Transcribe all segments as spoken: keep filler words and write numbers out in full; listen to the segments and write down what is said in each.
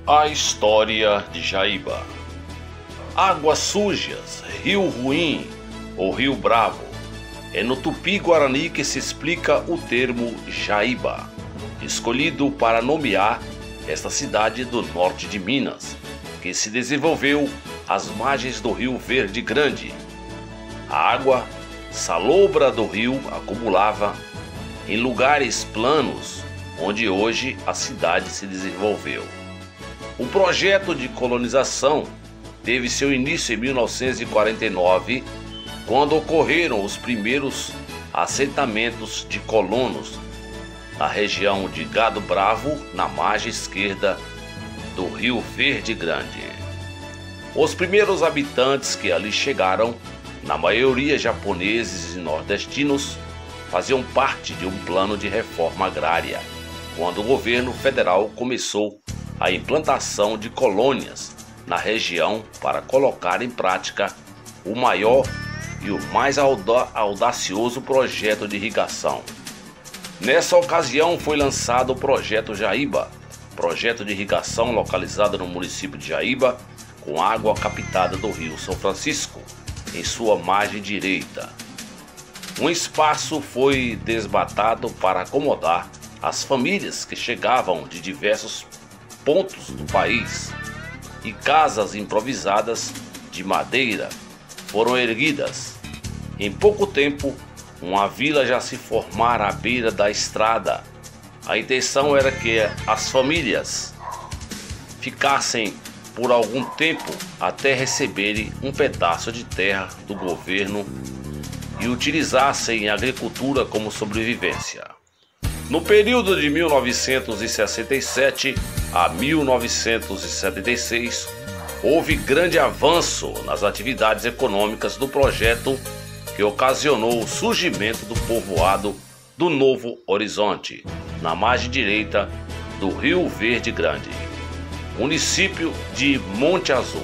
A história de Jaíba. Águas sujas, rio ruim ou rio bravo. É no Tupi-Guarani que se explica o termo Jaíba, escolhido para nomear esta cidade do norte de Minas, que se desenvolveu às margens do rio Verde Grande. A água salobra do rio acumulava em lugares planos, onde hoje a cidade se desenvolveu. O projeto de colonização teve seu início em mil novecentos e quarenta e nove, quando ocorreram os primeiros assentamentos de colonos na região de Gado Bravo, na margem esquerda do rio Verde Grande. Os primeiros habitantes que ali chegaram, na maioria japoneses e nordestinos, faziam parte de um plano de reforma agrária, quando o governo federal começou a implantação de colônias na região para colocar em prática o maior e o mais auda- audacioso projeto de irrigação. Nessa ocasião foi lançado o Projeto Jaíba, projeto de irrigação localizado no município de Jaíba, com água captada do rio São Francisco, em sua margem direita. Um espaço foi desmatado para acomodar as famílias que chegavam de diversos pontos do país, e casas improvisadas de madeira foram erguidas. Em pouco tempo, uma vila já se formara à beira da estrada. A intenção era que as famílias ficassem por algum tempo até receberem um pedaço de terra do governo e utilizassem a agricultura como sobrevivência. No período de mil novecentos e sessenta e sete a mil novecentos e setenta e seis, houve grande avanço nas atividades econômicas do projeto, que ocasionou o surgimento do povoado do Novo Horizonte, na margem direita do rio Verde Grande, município de Monte Azul.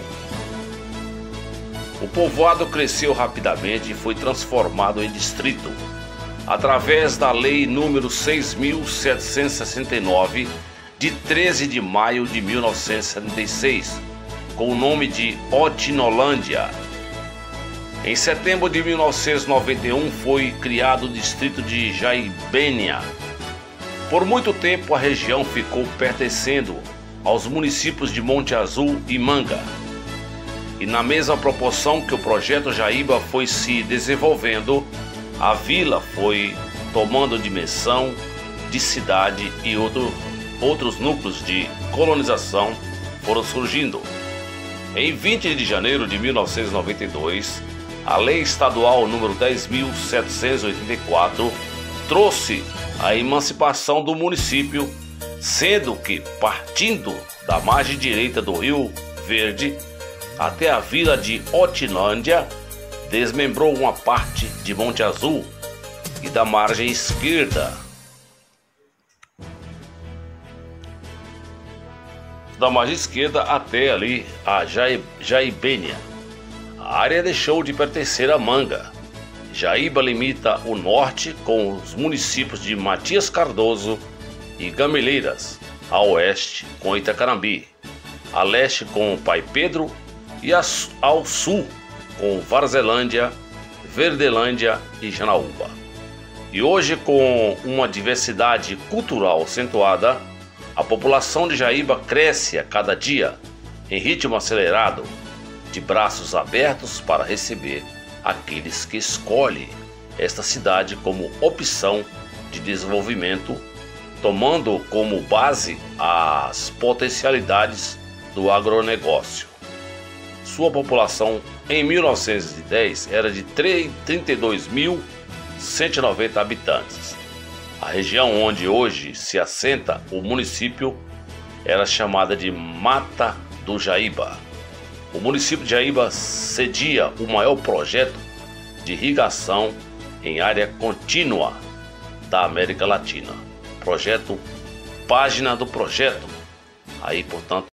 O povoado cresceu rapidamente e foi transformado em distrito, através da Lei número seis mil setecentos e sessenta e nove, de treze de maio de mil novecentos e setenta e seis, com o nome de Otinolândia. Em setembro de mil novecentos e noventa e um foi criado o distrito de Jaibênia. Por muito tempo a região ficou pertencendo aos municípios de Monte Azul e Manga. E na mesma proporção que o projeto Jaíba foi se desenvolvendo, a vila foi tomando dimensão de cidade e outro, outros núcleos de colonização foram surgindo. Em vinte de janeiro de mil novecentos e noventa e dois, a Lei Estadual número dez mil setecentos e oitenta e quatro trouxe a emancipação do município, sendo que, partindo da margem direita do Rio Verde até a vila de Otinolândia, desmembrou uma parte de Monte Azul e da margem esquerda da margem esquerda até ali a Jaibênia. A área deixou de pertencer a Manga. Jaíba limita o norte com os municípios de Matias Cardoso e Gameleiras, a oeste com Itacarambi, a leste com Pai Pedro e ao sul com Varzelândia, Verdelândia e Janaúba. E hoje, com uma diversidade cultural acentuada, a população de Jaíba cresce a cada dia em ritmo acelerado, de braços abertos para receber aqueles que escolhem esta cidade como opção de desenvolvimento, tomando como base as potencialidades do agronegócio. Sua população em mil novecentos e dez era de trinta e dois mil cento e noventa habitantes. A região onde hoje se assenta o município era chamada de Mata do Jaíba. O município de Jaíba cedia o maior projeto de irrigação em área contínua da América Latina. Projeto Página do Projeto. Aí, portanto,